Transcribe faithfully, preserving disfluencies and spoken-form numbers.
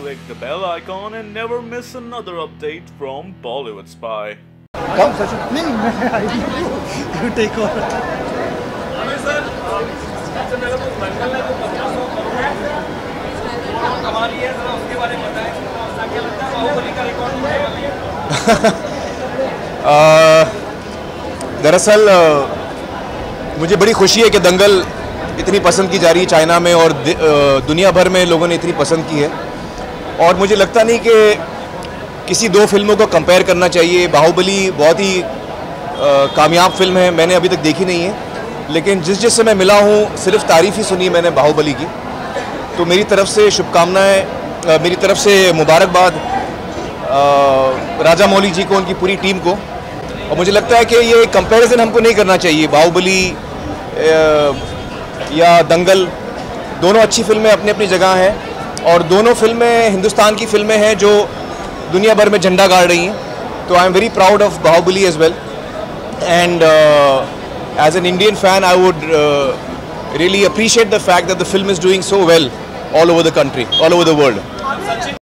click the bell icon and never miss another update from Bollywood Spy. Come, Sachin. No, no, you take over. दरअसल मुझे बड़ी खुशी है कि दंगल इतनी पसंद की जा रही है चाइना में और दुनिया भर में लोगों ने इतनी पसंद की है। और मुझे लगता नहीं कि किसी दो फिल्मों को कंपेयर करना चाहिए। बाहुबली बहुत ही कामयाब फिल्म है, मैंने अभी तक देखी नहीं है, लेकिन जिस जिस से मैं मिला हूँ सिर्फ तारीफ़ ही सुनी मैंने बाहुबली की। तो मेरी तरफ से शुभकामनाएं, मेरी तरफ से मुबारकबाद राजा मौली जी को, उनकी पूरी टीम को। और मुझे लगता है कि ये कंपैरिजन हमको नहीं करना चाहिए। बाहुबली या दंगल दोनों अच्छी फिल्में अपनी अपनी जगह हैं और दोनों फिल्में हिंदुस्तान की फिल्में हैं जो दुनिया भर में झंडा गाड़ रही हैं। तो I am very proud of Baahubali as well and as an Indian fan I would really appreciate the fact that the film is doing so well all over the country, all over the world.